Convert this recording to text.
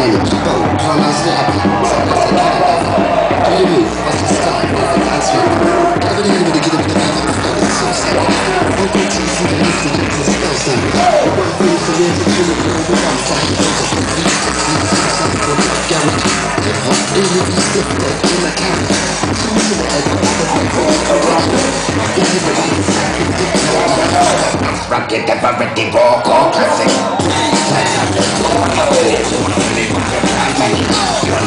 energy, bold, calm and snappy. Sometimes I can't ever. Do you move? What's the start? There's a dance with me. Never knew to get up the back of the phone. It's so sad. Vocal teeth and listen to the spell song. One thing for me to do it for the one side. Rocket the variety vocal classic.